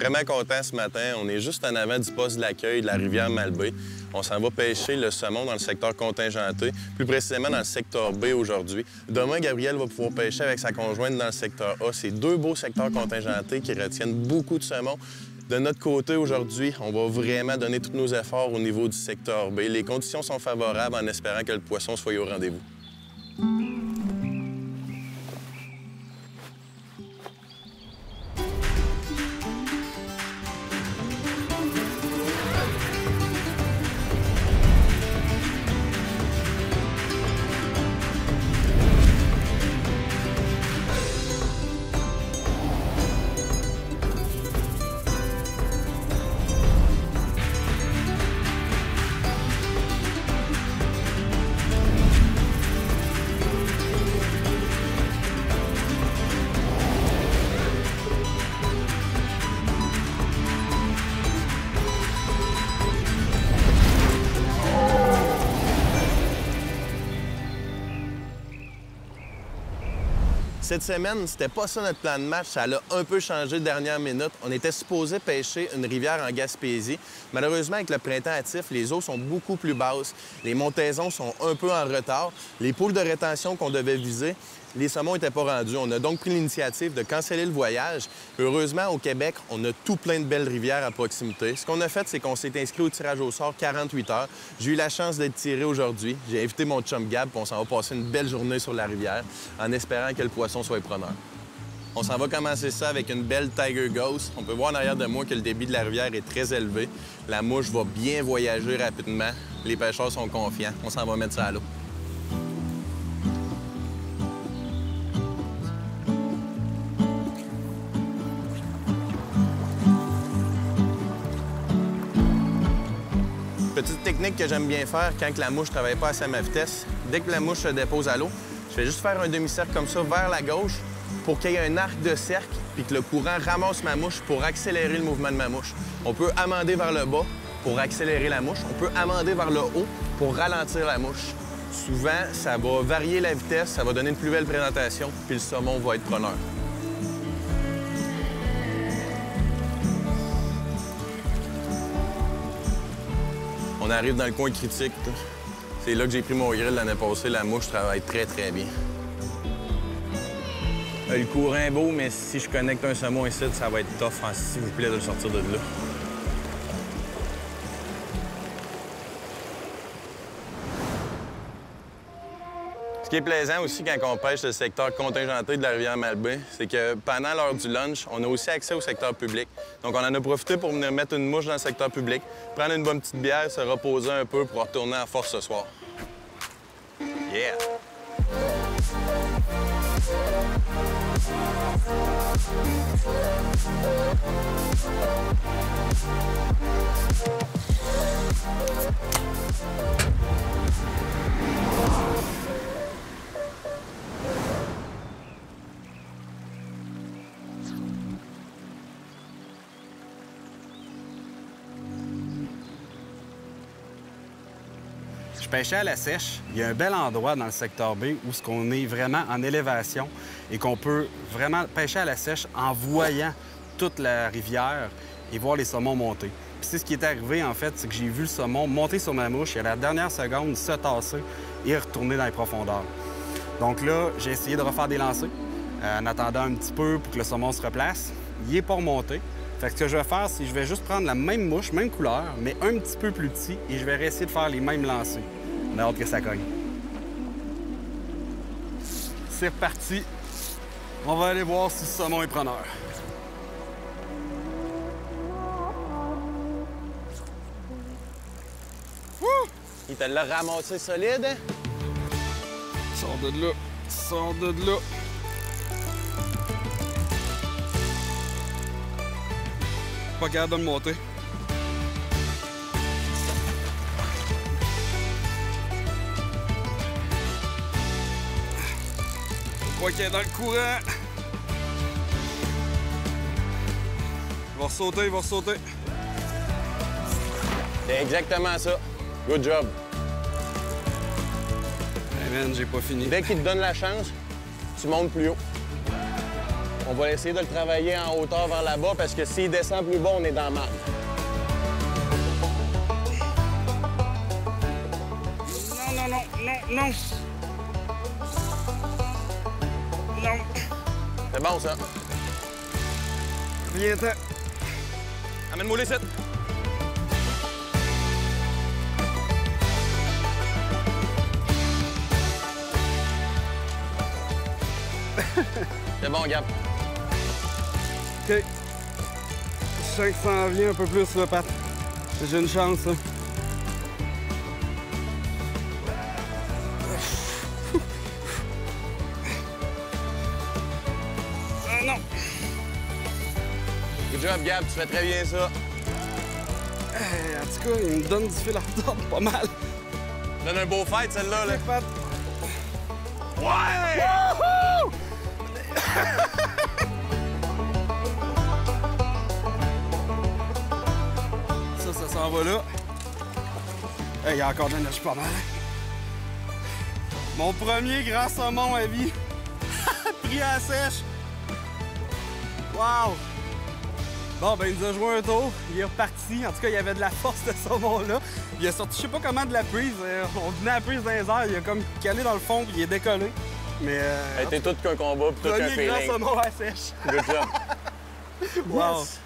Vraiment content ce matin. On est juste en avant du poste de l'accueil de la rivière Malbaie. On s'en va pêcher le saumon dans le secteur contingenté, plus précisément dans le secteur B aujourd'hui. Demain, Gabriel va pouvoir pêcher avec sa conjointe dans le secteur A. C'est deux beaux secteurs contingentés qui retiennent beaucoup de saumon. De notre côté, aujourd'hui, on va vraiment donner tous nos efforts au niveau du secteur B. Les conditions sont favorables en espérant que le poisson soit au rendez-vous. Cette semaine, c'était pas ça notre plan de match. Ça a un peu changé de dernière minute. On était supposé pêcher une rivière en Gaspésie. Malheureusement, avec le printemps hâtif, les eaux sont beaucoup plus basses. Les montaisons sont un peu en retard. Les pôles de rétention qu'on devait viser, les saumons n'étaient pas rendus. On a donc pris l'initiative de canceller le voyage. Heureusement, au Québec, on a tout plein de belles rivières à proximité. Ce qu'on a fait, c'est qu'on s'est inscrit au tirage au sort 48 heures. J'ai eu la chance d'être tiré aujourd'hui. J'ai invité mon chum Gab, puis on s'en va passer une belle journée sur la rivière en espérant que le poisson soit preneur. On s'en va commencer ça avec une belle Tiger Ghost. On peut voir en arrière de moi que le débit de la rivière est très élevé. La mouche va bien voyager rapidement. Les pêcheurs sont confiants. On s'en va mettre ça à l'eau. Petite technique que j'aime bien faire quand la mouche ne travaille pas assez à ma vitesse. Dès que la mouche se dépose à l'eau, je vais juste faire un demi-cercle comme ça vers la gauche pour qu'il y ait un arc de cercle puis que le courant ramasse ma mouche pour accélérer le mouvement de ma mouche. On peut amender vers le bas pour accélérer la mouche. On peut amender vers le haut pour ralentir la mouche. Souvent, ça va varier la vitesse, ça va donner une plus belle présentation puis le saumon va être preneur. On arrive dans le coin critique. C'est là que j'ai pris mon grill l'année passée. La mouche travaille très, très bien. Le courant est beau, mais si je connecte un saumon ici, ça va être tough. S'il vous plaît, de le sortir de là. Ce qui est plaisant aussi quand on pêche le secteur contingenté de la rivière Malbaie, c'est que pendant l'heure du lunch, on a aussi accès au secteur public. Donc, on en a profité pour venir mettre une mouche dans le secteur public, prendre une bonne petite bière, se reposer un peu pour retourner en force ce soir. Yeah! Je pêchais à la sèche. Il y a un bel endroit dans le secteur B où on est vraiment en élévation et qu'on peut vraiment pêcher à la sèche en voyant toute la rivière et voir les saumons monter. Puis c'est ce qui est arrivé, en fait, c'est que j'ai vu le saumon monter sur ma mouche et à la dernière seconde se tasser et retourner dans les profondeurs. Donc là, j'ai essayé de refaire des lancers en attendant un petit peu pour que le saumon se replace. Il n'est pas remonté. Fait que ce que je vais faire, c'est que je vais juste prendre la même mouche, même couleur, mais un petit peu plus petit, et je vais essayer de faire les mêmes lancers. On a hâte que ça cogne. C'est reparti. On va aller voir si ce saumon est preneur. Il te l'a ramassé solide, hein? Sors de là. Sors de là. Pas capable de me monter. Je crois qu'il est dans le courant. Il va ressauter, il va ressauter. C'est exactement ça. Good job. Hey man, j'ai pas fini. Dès qu'il te donne la chance, tu montes plus haut. On va essayer de le travailler en hauteur vers là-bas parce que s'il descend plus bas, on est dans la marde. Non. Non. C'est bon, ça. Viens-t'en. Amène-moi les sites. C'est bon, Gab. OK. Je sens que ça en vient un peu plus, là, Pat. J'ai une chance, là. Ah non! Good job, Gab. Tu fais très bien ça. En tout cas, il me donne du fil à retordre pas mal. Donne un beau fight, celle-là. Là. Pat. Ouais! Wouhou! Ça s'en va là. Hey, il y a encore de la neige pas mal. Mon premier grand saumon à vie. Pris à la sèche. Wow! Bon, ben, il nous a joué un tour. Il est reparti. En tout cas, il y avait de la force de saumon-là. Il a sorti, je sais pas comment, de la prise. On venait à la prise dans les airs. Il a comme calé dans le fond puis il est décollé. Mais. T'es tout qu'un combat puis tout qu'un premier grand feeling. saumon à la sèche. Good job. Wow! Yes.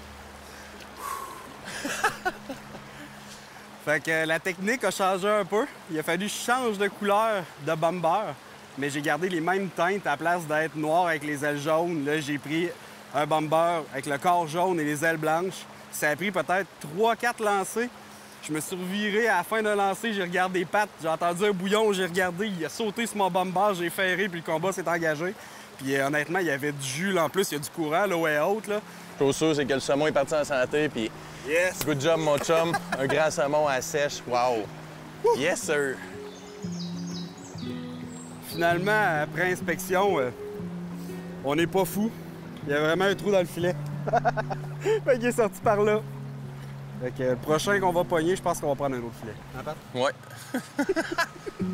Fait que la technique a changé un peu. Il a fallu que je change de couleur de bomber, mais j'ai gardé les mêmes teintes à la place d'être noir avec les ailes jaunes. Là, j'ai pris un bomber avec le corps jaune et les ailes blanches. Ça a pris peut-être 3-4 lancers. Je me suis reviré à la fin d'un lancer, j'ai regardé les pattes, j'ai entendu un bouillon, j'ai regardé, il a sauté sur mon bomber, j'ai ferré, puis le combat s'est engagé. Puis honnêtement, il y avait du jus, là, en plus, il y a du courant, l'eau est haute, là. Chose sûre, c'est que le saumon est parti en santé, puis Yes! good job, mon chum. Un grand saumon à sèche. Wow! Yes, sir! Finalement, après inspection, on n'est pas fou. Il y a vraiment un trou dans le filet. Fait qu'il est sorti par là. Fait que le prochain qu'on va pogner, je pense qu'on va prendre un autre filet. Hein, Pat? Ouais.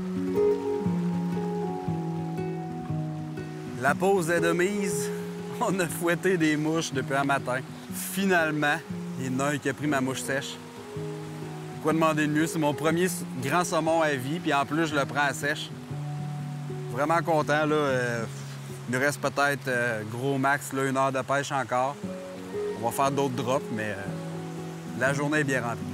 La pause est de mise. On a fouetté des mouches depuis un matin. Finalement, il y en a un qui a pris ma mouche sèche. Quoi demander de mieux? C'est mon premier grand saumon à vie, puis en plus, je le prends à sèche. Vraiment content, là. Il nous reste peut-être, gros max, là, 1 heure de pêche encore. On va faire d'autres drops, mais la journée est bien remplie.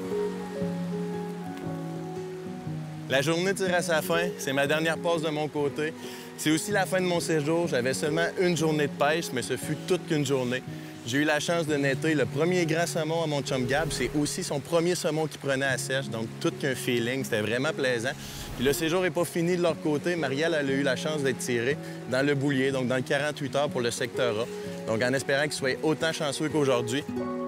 La journée tire à sa fin. C'est ma dernière pause de mon côté. C'est aussi la fin de mon séjour. J'avais seulement une journée de pêche, mais ce fut toute qu'une journée. J'ai eu la chance de netter le premier grand saumon à mon chum Gab. C'est aussi son premier saumon qu'il prenait à sèche, donc tout qu'un feeling. C'était vraiment plaisant. Puis le séjour n'est pas fini de leur côté. Marielle, elle a eu la chance d'être tirée dans le boulier, donc dans le 48 heures pour le secteur A. Donc en espérant qu'il soit autant chanceux qu'aujourd'hui.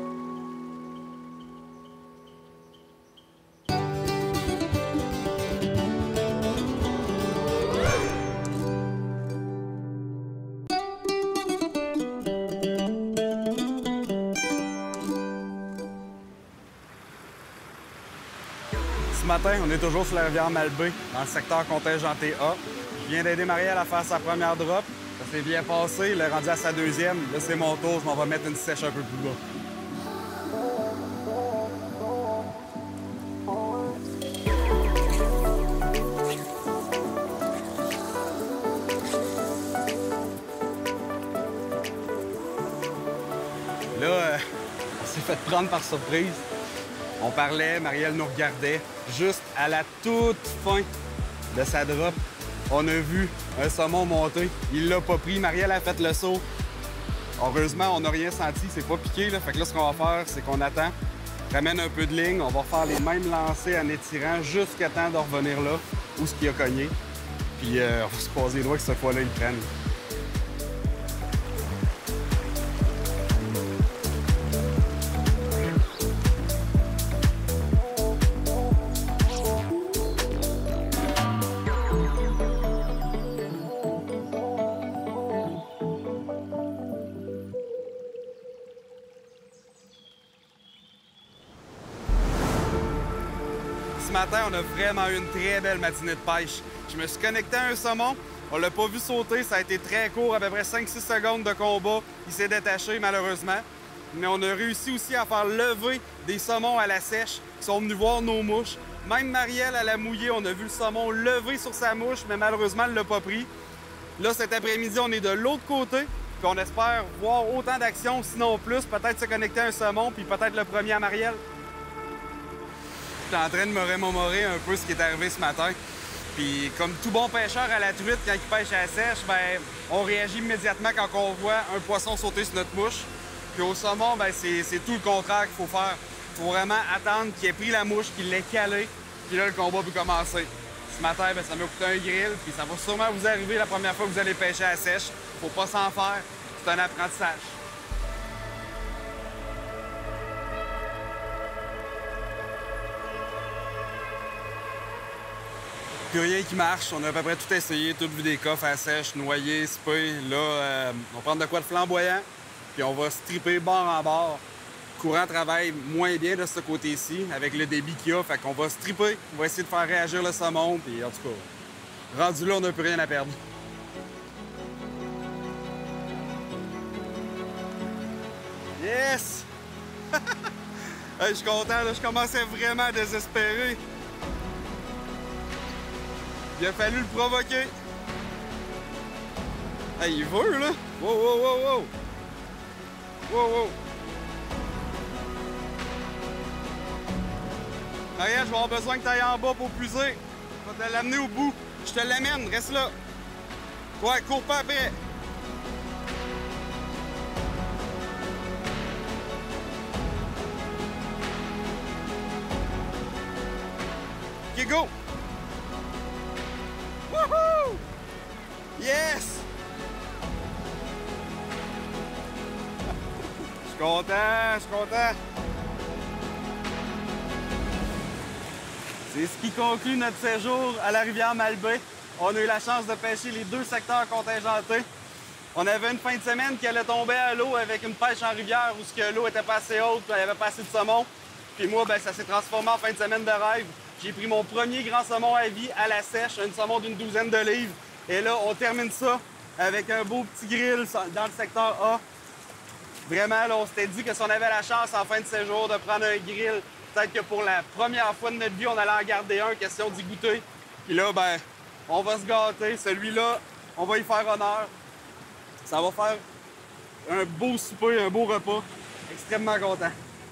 Ce matin, on est toujours sur la rivière Malbaie, dans le secteur contingenté A. Je viens d'aider Marielle à faire sa première drop. Ça s'est bien passé, il est rendu à sa deuxième. Là, c'est mon tour, on va mettre une sèche un peu plus bas. Là, on s'est fait prendre par surprise. On parlait, Marielle nous regardait. Juste à la toute fin de sa drop, on a vu un saumon monter. Il l'a pas pris. Marielle a fait le saut. Heureusement, on n'a rien senti. C'est pas piqué, là. Fait que là, ce qu'on va faire, c'est qu'on attend. Ramène un peu de ligne. On va faire les mêmes lancers en étirant jusqu'à temps de revenir là, où ce qui a cogné. Puis on va se croiser les doigts que cette fois-là, ils prennent. Ce matin, on a vraiment eu une très belle matinée de pêche. Je me suis connecté à un saumon. On l'a pas vu sauter, ça a été très court, à peu près 5-6 secondes de combat. Il s'est détaché malheureusement. Mais on a réussi aussi à faire lever des saumons à la sèche qui sont venus voir nos mouches. Même Marielle, à la mouillée, on a vu le saumon lever sur sa mouche, mais malheureusement, elle ne l'a pas pris. Là, cet après-midi, on est de l'autre côté, puis on espère voir autant d'actions, sinon plus, peut-être se connecter à un saumon, puis peut-être le premier à Marielle. Je suis en train de me remémorer un peu ce qui est arrivé ce matin. Puis comme tout bon pêcheur à la truite, quand il pêche à la sèche, ben, on réagit immédiatement quand on voit un poisson sauter sur notre mouche. Puis au saumon, ben, c'est tout le contraire qu'il faut faire. Il faut vraiment attendre qu'il ait pris la mouche, qu'il l'ait calé, puis là, le combat peut commencer. Ce matin, ben, ça m'a coûté un grill, puis ça va sûrement vous arriver la première fois que vous allez pêcher à la sèche. Faut pas s'en faire, c'est un apprentissage. Plus rien qui marche. On a à peu près tout essayé, tout vu des coffres à la sèche, noyés, spé. Là, on va prendre de quoi de flamboyant, puis on va stripper bord en bord. Le courant travaille moins bien de ce côté-ci, avec le débit qu'il y a, fait qu'on va stripper. On va essayer de faire réagir le saumon, puis en tout cas, rendu là, on n'a plus rien à perdre. Yes! Hey, je suis content, là, je commençais vraiment à désespérer. Il a fallu le provoquer. Hey, il veut, là. Wow, wow, wow, wow. Wow, wow. Marielle, je vais avoir besoin que tu ailles en bas pour puiser. Je vais te l'amener au bout. Je te l'amène, reste là. Ouais, cours pas après. OK, go! Wouhou! Yes! Je suis content, je suis content. C'est ce qui conclut notre séjour à la rivière Malbaie. On a eu la chance de pêcher les 2 secteurs contingentés. On avait une fin de semaine qui allait tomber à l'eau avec une pêche en rivière où l'eau était pas assez haute, il y avait pas assez de saumon. Puis moi, ben, ça s'est transformé en fin de semaine de rêve. J'ai pris mon premier grand saumon à vie à la sèche, un saumon d'une 12aine de livres. Et là, on termine ça avec un beau petit grill dans le secteur A. Vraiment, là, on s'était dit que si on avait la chance en fin de séjour de prendre un grill, peut-être que pour la première fois de notre vie, on allait en garder un, question d'y goûter. Puis là, ben, on va se gâter. Celui-là, on va y faire honneur. Ça va faire un beau souper, un beau repas. Extrêmement content.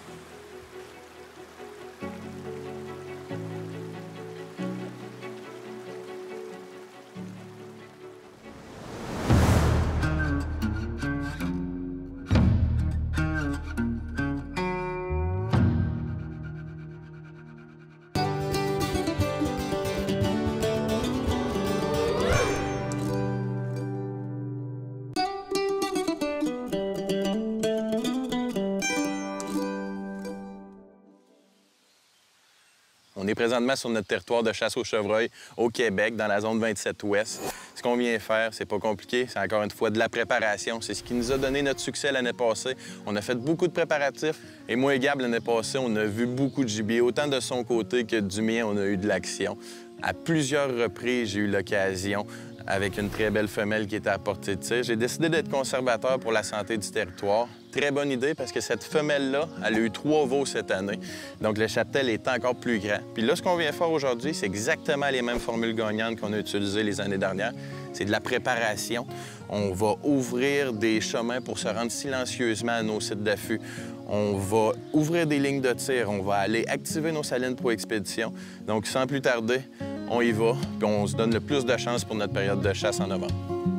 On est présentement sur notre territoire de chasse au chevreuil au Québec, dans la zone 27 Ouest. Ce qu'on vient faire, c'est pas compliqué, c'est encore une fois de la préparation. C'est ce qui nous a donné notre succès l'année passée. On a fait beaucoup de préparatifs. Et moi et Gab, l'année passée, on a vu beaucoup de gibier, autant de son côté que du mien, on a eu de l'action. À plusieurs reprises, j'ai eu l'occasion, avec une très belle femelle qui était à portée de tir. J'ai décidé d'être conservateur pour la santé du territoire. Très bonne idée parce que cette femelle-là, elle a eu 3 veaux cette année. Donc, le cheptel est encore plus grand. Puis là, ce qu'on vient faire aujourd'hui, c'est exactement les mêmes formules gagnantes qu'on a utilisées les années dernières. C'est de la préparation. On va ouvrir des chemins pour se rendre silencieusement à nos sites d'affût. On va ouvrir des lignes de tir. On va aller activer nos salines pour expédition. Donc, sans plus tarder, on y va, puis on se donne le plus de chance pour notre période de chasse en novembre.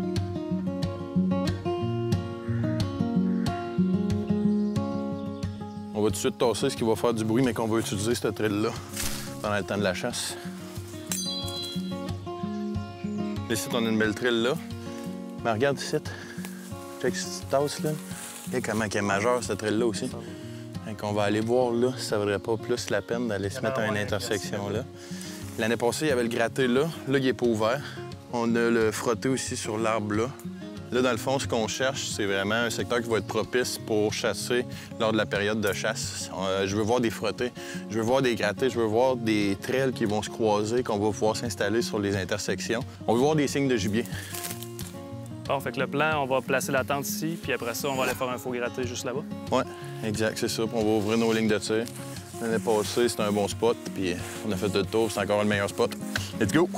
On va tout de suite tasser ce qui va faire du bruit, mais qu'on va utiliser cette trille-là pendant le temps de la chasse. Ici, on a une belle trille là. Mais regarde ici. Check cette tasse-là. Regarde comment elle est majeure, cette trille-là aussi. Donc, on va aller voir là si ça vaudrait pas plus la peine d'aller se mettre à une intersection là. L'année passée, il y avait le gratté là. Là, il n'est pas ouvert. On a le frotté aussi sur l'arbre là. Là, dans le fond, ce qu'on cherche, c'est vraiment un secteur qui va être propice pour chasser lors de la période de chasse. Je veux voir des frottés, je veux voir des grattés, je veux voir des trails qui vont se croiser, qu'on va pouvoir s'installer sur les intersections. On veut voir des signes de gibier. Bon, fait que le plan, on va placer la tente ici, puis après ça, on va aller faire un faux gratté juste là-bas. Oui, exact, c'est ça. Puis on va ouvrir nos lignes de tir. L'année passée, c'était un bon spot, puis on a fait le tour, c'est encore le meilleur spot. Let's go!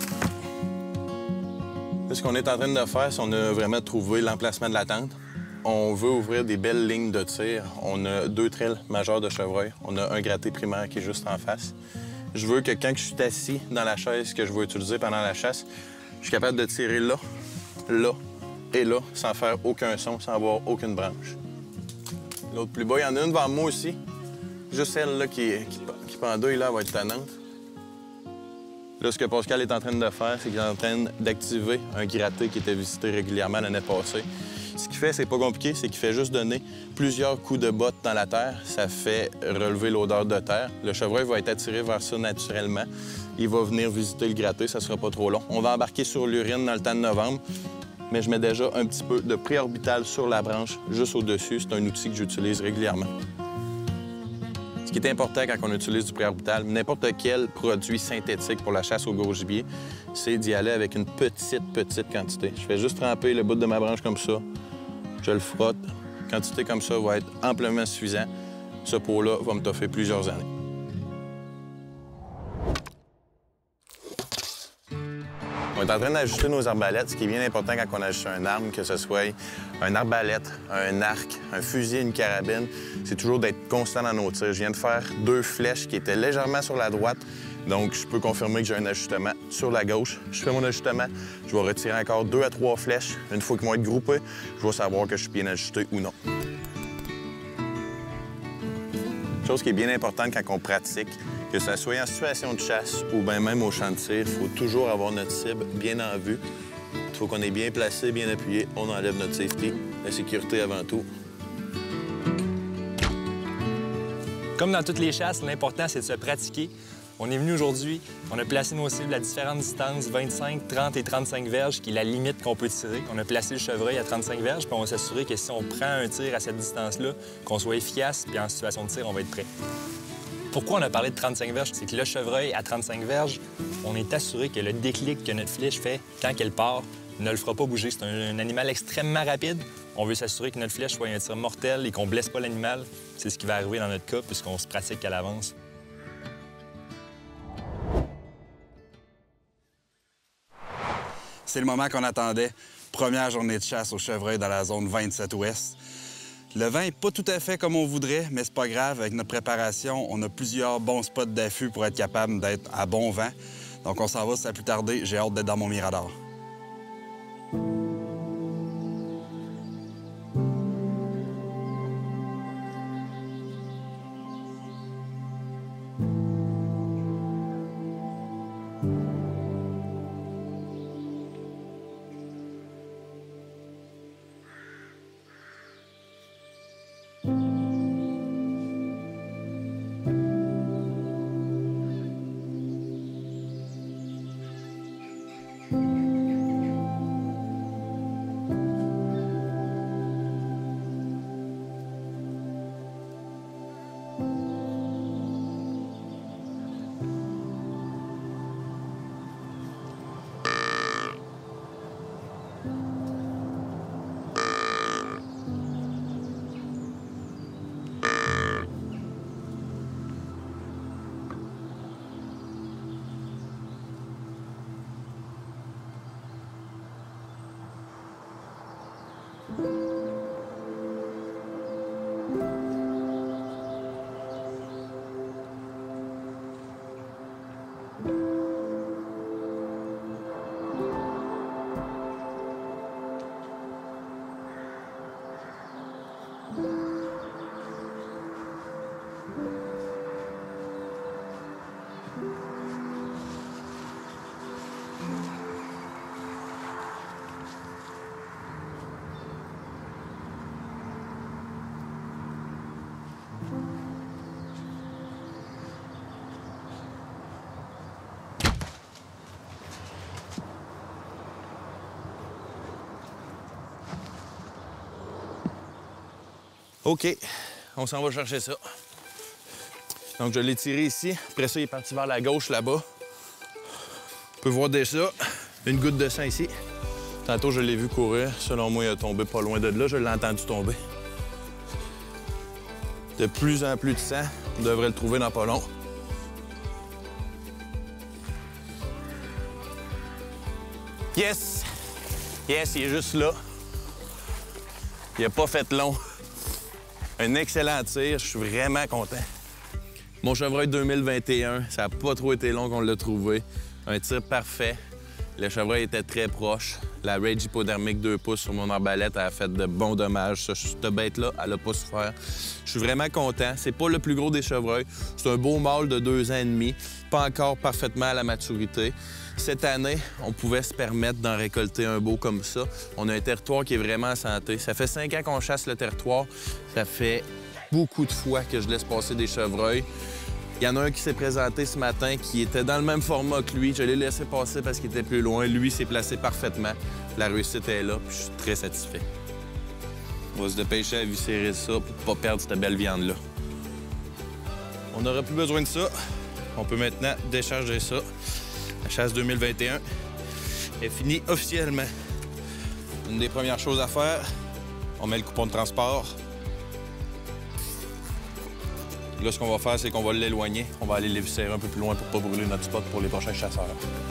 Là, ce qu'on est en train de faire, c'est qu'on a vraiment trouvé l'emplacement de la tente. On veut ouvrir des belles lignes de tir. On a 2 trails majeurs de chevreuil. On a un gratté primaire qui est juste en face. Je veux que quand je suis assis dans la chaise que je vais utiliser pendant la chasse, je suis capable de tirer là, là et là, sans faire aucun son, sans avoir aucune branche. L'autre plus bas, il y en a une devant moi aussi. Juste celle-là qui pendouille, là, va être tannante. Là, ce que Pascal est en train de faire, c'est qu'il est en train d'activer un gratté qui était visité régulièrement l'année passée. Ce qu'il fait, c'est pas compliqué, c'est qu'il fait juste donner plusieurs coups de botte dans la terre. Ça fait relever l'odeur de terre. Le chevreuil va être attiré vers ça naturellement. Il va venir visiter le gratté, ça sera pas trop long. On va embarquer sur l'urine dans le temps de novembre, mais je mets déjà un petit peu de préorbital sur la branche, juste au-dessus. C'est un outil que j'utilise régulièrement. Ce qui est important quand on utilise du préorbital, n'importe quel produit synthétique pour la chasse au gros gibier, c'est d'y aller avec une petite quantité. Je fais juste tremper le bout de ma branche comme ça, je le frotte. Quantité comme ça va être amplement suffisant. Ce pot-là va me toffer plusieurs années. On est en train d'ajuster nos arbalètes, ce qui est bien important quand on ajuste une arme, que ce soit un arbalète, un arc, un fusil, une carabine, c'est toujours d'être constant dans nos tirs. Je viens de faire 2 flèches qui étaient légèrement sur la droite, donc je peux confirmer que j'ai un ajustement sur la gauche. Je fais mon ajustement, je vais retirer encore 2 à 3 flèches. Une fois qu'ils vont être groupés, je vais savoir que je suis bien ajusté ou non. Chose qui est bien importante quand on pratique, que ce soit en situation de chasse ou bien même au champ de tir, il faut toujours avoir notre cible bien en vue. Il faut qu'on est bien placé, bien appuyé. On enlève notre safety. La sécurité avant tout. Comme dans toutes les chasses, l'important, c'est de se pratiquer. On est venu aujourd'hui, on a placé nos cibles à différentes distances, 25, 30 et 35 verges, qui est la limite qu'on peut tirer. On a placé le chevreuil à 35 verges, puis on va s'assurer que si on prend un tir à cette distance-là, qu'on soit efficace, puis en situation de tir, on va être prêt. Pourquoi on a parlé de 35 verges? C'est que le chevreuil, à 35 verges, on est assuré que le déclic que notre flèche fait quand elle part ne le fera pas bouger. C'est un animal extrêmement rapide. On veut s'assurer que notre flèche soit un tir mortel et qu'on ne blesse pas l'animal. C'est ce qui va arriver dans notre cas puisqu'on se pratique à l'avance. C'est le moment qu'on attendait. Première journée de chasse au chevreuil dans la zone 27 Ouest. Le vent n'est pas tout à fait comme on voudrait, mais c'est pas grave. Avec notre préparation, on a plusieurs bons spots d'affût pour être capable d'être à bon vent. Donc on s'en va sans plus tarder. J'ai hâte d'être dans mon mirador. OK, on s'en va chercher ça. Donc, je l'ai tiré ici. Après ça, il est parti vers la gauche, là-bas. On peut voir déjà une goutte de sang ici. Tantôt, je l'ai vu courir. Selon moi, il a tombé pas loin de là. Je l'ai entendu tomber. De plus en plus de sang. On devrait le trouver dans pas long. Yes! Yes, il est juste là. Il a pas fait long. Un excellent tir. Je suis vraiment content. Mon chevreuil 2021, ça n'a pas trop été long qu'on l'a trouvé. Un tir parfait. Le chevreuil était très proche. La Rage hypodermique 2 pouces sur mon arbalète a fait de bons dommages. Cette bête-là, elle n'a pas souffert. Je suis vraiment content. C'est pas le plus gros des chevreuils. C'est un beau mâle de 2 ans et demi. Pas encore parfaitement à la maturité. Cette année, on pouvait se permettre d'en récolter un beau comme ça. On a un territoire qui est vraiment en santé. Ça fait 5 ans qu'on chasse le territoire. Ça fait beaucoup de fois que je laisse passer des chevreuils. Il y en a un qui s'est présenté ce matin qui était dans le même format que lui. Je l'ai laissé passer parce qu'il était plus loin. Lui s'est placé parfaitement. La réussite est là, puis je suis très satisfait. On va se dépêcher à viscérer ça pour pas perdre cette belle viande-là. On n'aura plus besoin de ça. On peut maintenant décharger ça. La chasse 2021 est finie officiellement. Une des premières choses à faire, on met le coupon de transport. Là, ce qu'on va faire, c'est qu'on va l'éloigner. On va aller l'éviscérer un peu plus loin pour pas brûler notre spot pour les prochains chasseurs.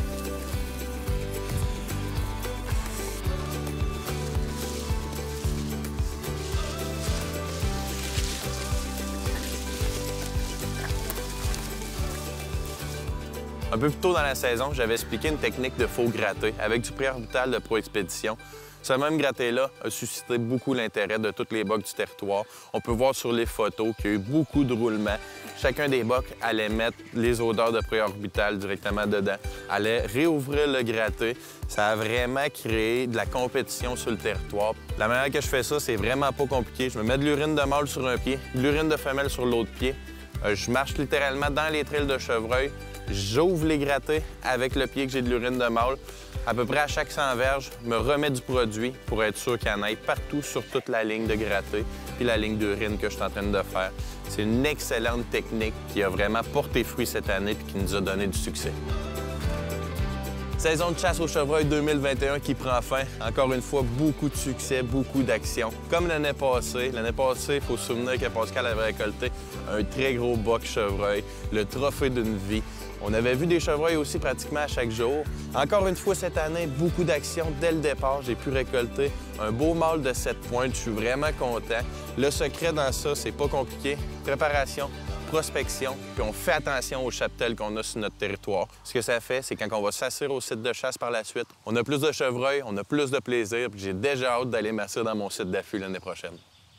Un peu plus tôt dans la saison, j'avais expliqué une technique de faux gratté avec du préorbital de Pro Expédition. Ce même gratté-là a suscité beaucoup l'intérêt de tous les bocs du territoire. On peut voir sur les photos qu'il y a eu beaucoup de roulements. Chacun des bocs allait mettre les odeurs de préorbital directement dedans, allait réouvrir le gratté. Ça a vraiment créé de la compétition sur le territoire. La manière que je fais ça, c'est vraiment pas compliqué. Je me mets de l'urine de mâle sur un pied, de l'urine de femelle sur l'autre pied. Je marche littéralement dans les trails de chevreuil. J'ouvre les grattés avec le pied que j'ai de l'urine de mâle. À peu près à chaque 100 verges, je me remets du produit pour être sûr qu'il y en ait partout sur toute la ligne de gratté puis la ligne d'urine que je suis en train de faire. C'est une excellente technique qui a vraiment porté fruit cette année puis qui nous a donné du succès. Saison de chasse au chevreuil 2021 qui prend fin. Encore une fois, beaucoup de succès, beaucoup d'action. Comme l'année passée, il faut se souvenir que Pascal avait récolté un très gros boc chevreuil, le trophée d'une vie. On avait vu des chevreuils aussi pratiquement à chaque jour. Encore une fois, cette année, beaucoup d'action dès le départ. J'ai pu récolter un beau mâle de 7 pointes. Je suis vraiment content. Le secret dans ça, c'est pas compliqué. Préparation, prospection, puis on fait attention aux cheptels qu'on a sur notre territoire. Ce que ça fait, c'est quand on va s'asseoir au site de chasse par la suite, on a plus de chevreuils, on a plus de plaisir, puis j'ai déjà hâte d'aller m'asseoir dans mon site d'affût l'année prochaine.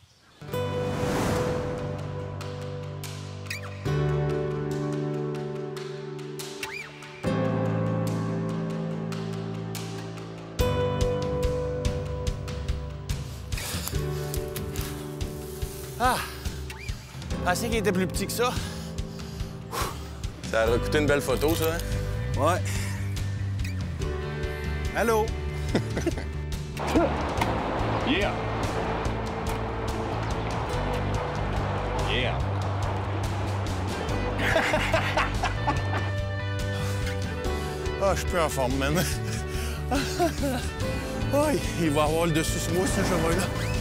Ah! Je pensais qu'il était plus petit que ça. Ça aurait coûté une belle photo, ça, hein? Ouais. Allô? Yeah. Yeah. Ah, je suis plus en forme, man. Ouais, il va avoir le dessus sur moi, ce chevreuil-là.